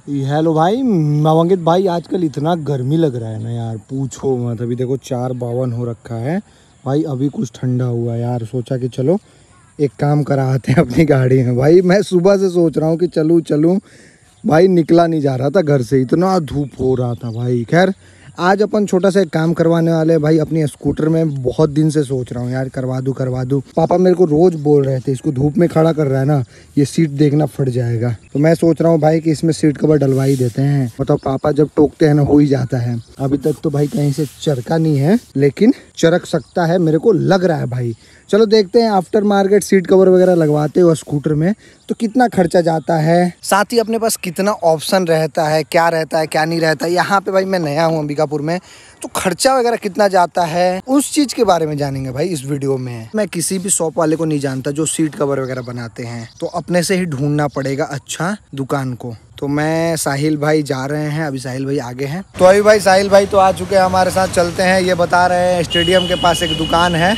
Hello भाई नवंगित भाई, आजकल इतना गर्मी लग रहा है ना यार, पूछो मत। अभी देखो 4:52 हो रखा है भाई, अभी कुछ ठंडा हुआ यार। सोचा कि चलो एक काम कराते हैं अपनी गाड़ी में। भाई मैं सुबह से सोच रहा हूँ कि चलूँ भाई, निकला नहीं जा रहा था घर से, इतना धूप हो रहा था भाई। खैर आज अपन छोटा सा एक काम करवाने वाले हैं भाई अपनी स्कूटर में। बहुत दिन से सोच रहा हूँ यार, करवा दूँ। पापा मेरे को रोज बोल रहे थे, इसको धूप में खड़ा कर रहा है ना, ये सीट देखना फट जाएगा। तो मैं सोच रहा हूँ भाई कि इसमें सीट कवर डलवा ही देते हैं। मतलब पापा जब टोकते हैं ना हो ही जाता है। अभी तक तो भाई कहीं से चरका नहीं है, लेकिन चरक सकता है मेरे को लग रहा है भाई। चलो देखते हैं आफ्टर मार्केट सीट कवर वगैरह लगवाते हो स्कूटर में तो कितना खर्चा जाता है, साथ ही अपने पास कितना ऑप्शन रहता है, क्या रहता है क्या नहीं रहता है। यहाँ पे भाई मैं नया हूँ अंबिकापुर में, तो खर्चा वगैरह कितना जाता है उस चीज के बारे में जानेंगे भाई इस वीडियो में। मैं किसी भी शॉप वाले को नहीं जानता जो सीट कवर वगैरह बनाते हैं, तो अपने से ही ढूंढना पड़ेगा अच्छा दुकान को। तो मैं साहिल भाई जा रहे हैं, अभी साहिल भाई आगे हैं। तो अभी भाई साहिल भाई तो आ चुके हैं हमारे साथ, चलते हैं। ये बता रहे हैं स्टेडियम के पास एक दुकान है।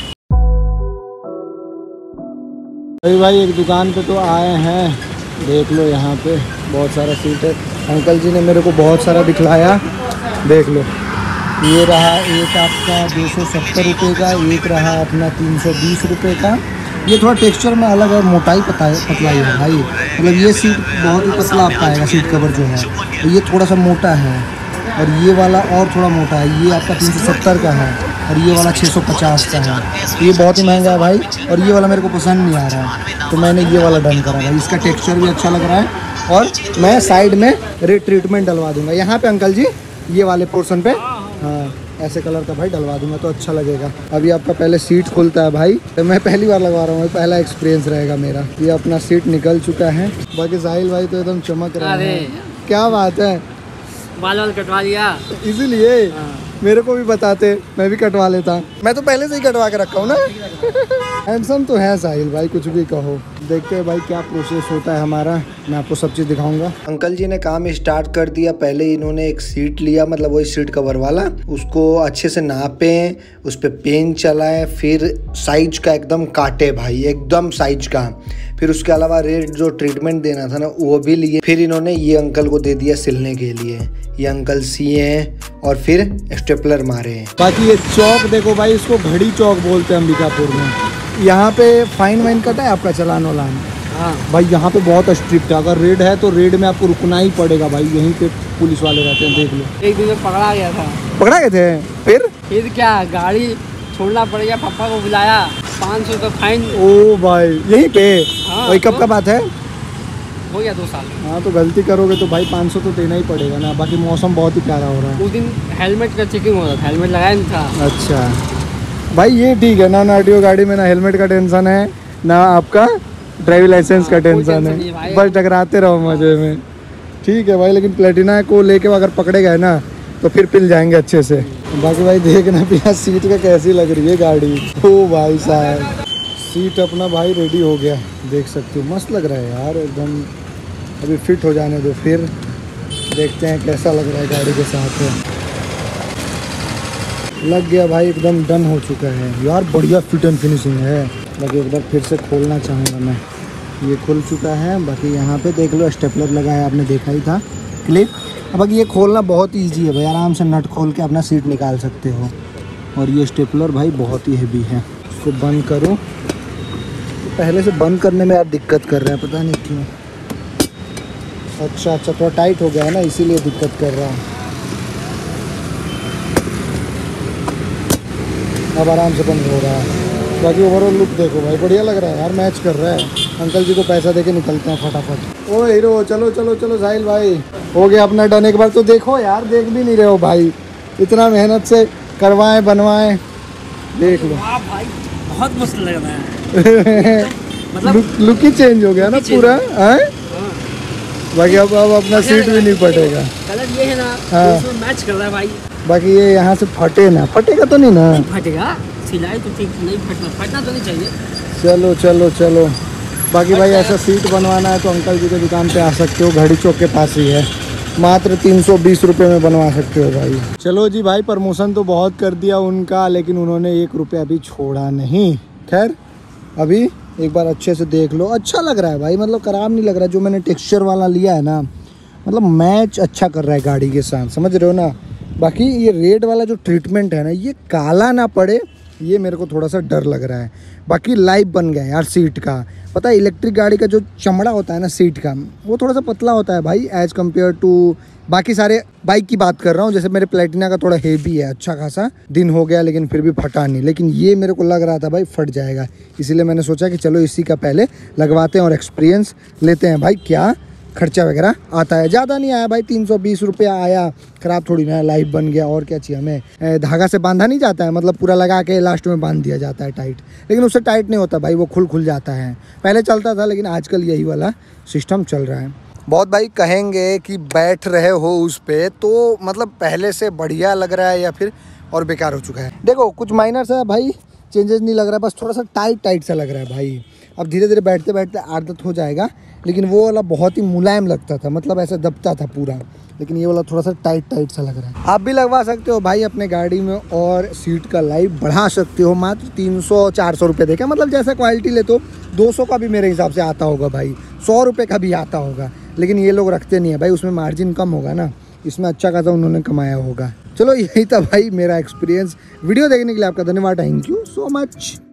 अभी भाई एक दुकान पे तो आए हैं, देख लो यहाँ पे बहुत सारा सीट है। अंकल जी ने मेरे को बहुत सारा दिखलाया, देख लो। ये रहा एक आपका 270 रुपये का, एक रहा अपना 320 रुपये का। ये थोड़ा टेक्सचर में अलग है, मोटाई पतला ही है भाई। मतलब ये सीट बहुत ही पतला आपका आएगा, सीट कवर जो है ये थोड़ा सा मोटा है, और ये वाला और थोड़ा मोटा है। ये आपका 370 का है, और ये वाला 650 का है। ये बहुत ही महंगा है भाई, और ये वाला मेरे को पसंद नहीं आ रहा है, तो मैंने ये वाला डन करा भाई। इसका टेक्सचर भी अच्छा लग रहा है, और मैं साइड में रेड ट्रीटमेंट डलवा दूंगा यहाँ पे अंकल जी, ये वाले पोर्शन पे। हाँ ऐसे कलर का भाई डलवा दूंगा तो अच्छा लगेगा। अभी आपका पहले सीट खुलता है भाई, तो मैं पहली बार लगवा रहा हूँ, पहला एक्सपीरियंस रहेगा मेरा। ये अपना सीट निकल चुका है। बाकी साहिल भाई तो एकदम चमक रहा है। क्या बात है, बाल कटवा लिया इसीलिए मेरे को भी बताते, मैं भी कटवा लेता। मैं तो पहले से ही कटवा के रखा हूँ ना। हैंडसम तो है साहिल भाई, कुछ भी कहो। देखते हैं भाई क्या प्रोसेस होता है हमारा, मैं आपको सब चीज़ दिखाऊंगा। अंकल जी ने काम स्टार्ट कर दिया। पहले इन्होंने एक सीट लिया, मतलब वही सीट कवर वाला, उसको अच्छे से नापे, उस पर पेन चलाए, फिर साइज का एकदम काटे भाई, एकदम साइज का। फिर उसके अलावा रेड जो ट्रीटमेंट देना था ना वो भी लिए। फिर इन्होंने ये अंकल को दे दिया सिलने के लिए। ये अंकल सिए हैं और फिर स्टेपलर मारे हैं। बाकी ये चौक देखो भाई, इसको घड़ी चौक बोलते हैं अंबिकापुर में। यहाँ पे फाइन वाइन कटा है आपका चलान वालान? हाँ भाई यहाँ पे बहुत स्ट्रिक्ट है। अगर रेड है तो रेड में आपको रुकना ही पड़ेगा भाई, यहीं पे पुलिस वाले रहते हैं, देख लो। एक दिन में पकड़ा गया था। पकड़ा गए थे? फिर क्या, गाड़ी छोड़ना पड़ेगा, पापा को बुलाया, 500 का फाइन। ओ भाई यहीं पे? हाँ, वही कब का बात है? हो गया 2 साल। हाँ तो गलती करोगे तो भाई 500 तो देना ही पड़ेगा ना। बाकी मौसम बहुत ही प्यारा हो रहा है। उस दिन हेलमेट का चेकिंग हो रहा था, हेलमेट लगाया नहीं था। अच्छा भाई ये ठीक है ना, आरटीओ गाड़ी में ना हेलमेट का टेंशन है ना आपका ड्राइविंग लाइसेंस का टेंशन है, बस टकराते रहो मजे में। ठीक है भाई, लेकिन प्लेटिना को लेके अगर पकड़े गए ना तो फिर पिल जाएंगे अच्छे से। बाकी भाई देखना भैया सीट का कैसी लग रही है गाड़ी। ओ भाई साहब सीट अपना भाई रेडी हो गया, देख सकते हो, मस्त लग रहा है यार एकदम। अभी फिट हो जाने दो, फिर देखते हैं कैसा लग रहा है गाड़ी के साथ। लग गया भाई, एकदम डन हो चुका है यार, बढ़िया फिट एंड फिनिशिंग है। बाकी एक बार फिर से खोलना चाहूँगा मैं। ये खुल चुका है। बाकी यहाँ पे देख लो स्टेपलर लगा है, आपने देखा ही था क्लिप। बाकी ये खोलना बहुत ईजी है भाई, आराम से नट खोल के अपना सीट निकाल सकते हो। और ये स्टेपलर भाई बहुत ही हेवी है। इसको बंद करो, तो पहले से बंद करने में आप दिक्कत कर रहे हैं, पता नहीं क्यों। अच्छा थोड़ा टाइट हो गया है ना, इसीलिए दिक्कत कर रहा है। अब आराम से बंद हो रहा है। बाकी ओवरऑल लुक देखो भाई, बढ़िया लग रहा है यार, मैच कर रहा है। अंकल जी को पैसा देके निकलते हैं फटाफट। ओ हीरो, चलो चलो चलो साहिल भाई, हो गया अपना डन। एक बार तो देखो यार, देख भी नहीं रहे हो भाई, इतना मेहनत से करवाएं बनवाएं, देख लो। भाई बहुत मस्त लग रहा है। मतलब लुक ही चेंज हो गया ना पूरा है। बाकी अब अपना सीट भी नहीं फटेगा। कलर ये है ना, हाँ इसमें मैच कर रहा है भाई। बाकी ये यहाँ से फटे ना, फटेगा तो नहीं ना? नहीं फटेगा, सिलाई तो ठीक, नहीं फटना तो नहीं चाहिए। चलो चलो चलो। बाकी भाई ऐसा सीट बनवाना है तो अंकल जी के दुकान पे आ सकते हो, घड़ी चौक के पास ही है। मात्र 320 रुपये में बनवा सकते हो भाई। चलो जी भाई, प्रमोशन तो बहुत कर दिया उनका, लेकिन उन्होंने 1 रुपया अभी छोड़ा नहीं। खैर अभी एक बार अच्छे से देख लो, अच्छा लग रहा है भाई, मतलब ख़राब नहीं लग रहा। जो मैंने टेक्सचर वाला लिया है ना मतलब मैच अच्छा कर रहा है गाड़ी के साथ, समझ रहे हो ना। बाकी ये रेड वाला जो ट्रीटमेंट है ना, ये काला ना पड़े, ये मेरे को थोड़ा सा डर लग रहा है। बाकी लाइव बन गया यार सीट का। पता है इलेक्ट्रिक गाड़ी का जो चमड़ा होता है ना सीट का, वो थोड़ा सा पतला होता है भाई एज़ कम्पेयर टू बाकी सारे बाइक की बात कर रहा हूँ। जैसे मेरे प्लेटिना का थोड़ा हेवी है, अच्छा खासा दिन हो गया लेकिन फिर भी फटा नहीं। लेकिन ये मेरे को लग रहा था भाई फट जाएगा, इसीलिए मैंने सोचा कि चलो इसी का पहले लगवाते हैं और एक्सपीरियंस लेते हैं भाई क्या खर्चा वगैरह आता है। ज़्यादा नहीं आया भाई, 320 रुपया आया, ख़राब थोड़ी ना, लाइव बन गया। और क्या चाहिए हमें, धागा से बांधा नहीं जाता है, मतलब पूरा लगा के लास्ट में बांध दिया जाता है टाइट, लेकिन उससे टाइट नहीं होता भाई, वो खुल जाता है। पहले चलता था लेकिन आजकल यही वाला सिस्टम चल रहा है। बहुत भाई कहेंगे कि बैठ रहे हो उस पर तो मतलब पहले से बढ़िया लग रहा है या फिर और बेकार हो चुका है। देखो कुछ माइनर सा भाई चेंजेस नहीं लग रहा है, बस थोड़ा सा टाइट सा लग रहा है भाई। अब धीरे धीरे बैठते बैठते आदत हो जाएगा, लेकिन वो वाला बहुत ही मुलायम लगता था, मतलब ऐसा दबता था पूरा, लेकिन ये वाला थोड़ा सा टाइट सा लग रहा है। आप भी लगवा सकते हो भाई अपने गाड़ी में और सीट का लाइफ बढ़ा सकते हो, मात्र 300-400 रुपये देके, मतलब जैसा क्वालिटी ले तो 200 का भी मेरे हिसाब से आता होगा भाई, 100 रुपये का भी आता होगा, लेकिन ये लोग रखते नहीं है भाई, उसमें मार्जिन कम होगा ना, इसमें अच्छा खासा उन्होंने कमाया होगा। चलो यही था भाई मेरा एक्सपीरियंस। वीडियो देखने के लिए आपका धन्यवाद, थैंक यू सो मच।